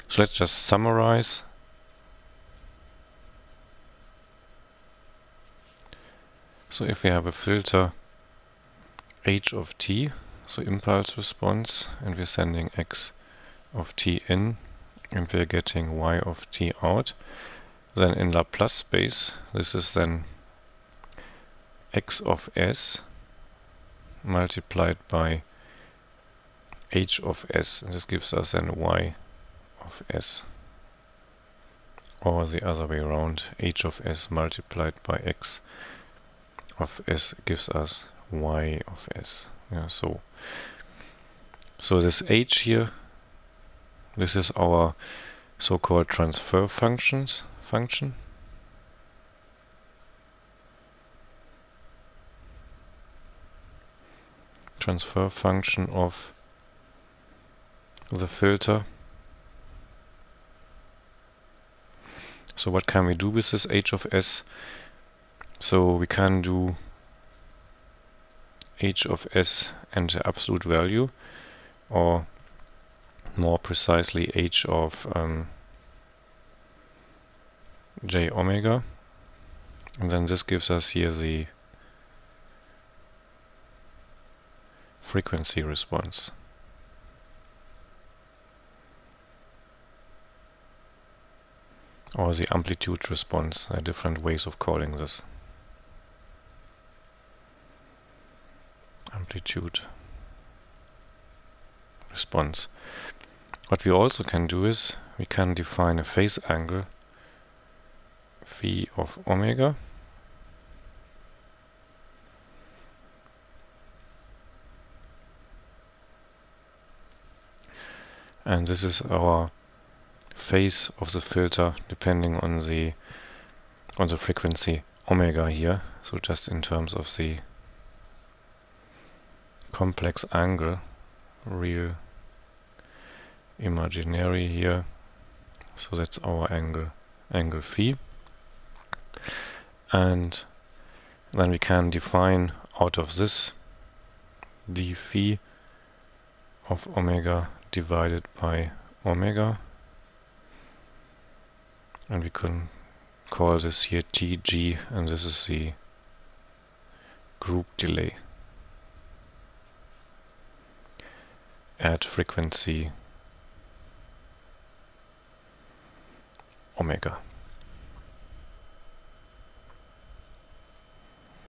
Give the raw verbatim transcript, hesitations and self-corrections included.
So let's just summarize. So if we have a filter h of t, so impulse response, and we're sending x of t in, and we're getting y of t out, then in Laplace space, this is then x of s multiplied by h of s, and this gives us then y of s, or the other way around, h of s multiplied by x of s gives us y of s. Yeah, so so this h here, this is our so-called transfer functions function. Transfer function of the filter. So what can we do with this h of s? So we can do h of s and the absolute value, or more precisely h of um, j omega, and then this gives us here the frequency response. Or the amplitude response. There are different ways of calling this. Amplitude response. What we also can do is we can define a phase angle phi of omega, and this is our phase of the filter depending on the on the frequency omega here. So just in terms of the complex angle, real imaginary here, so that's our angle angle phi, and then we can define out of this d phi of omega divided by omega, and we can call this here T G, and this is the group delay at frequency omega.